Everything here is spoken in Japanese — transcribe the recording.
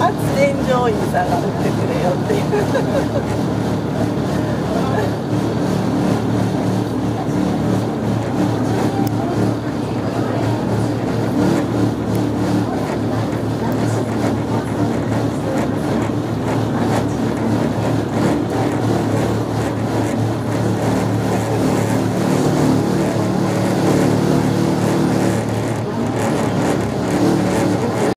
発電所にさがってくれよっていう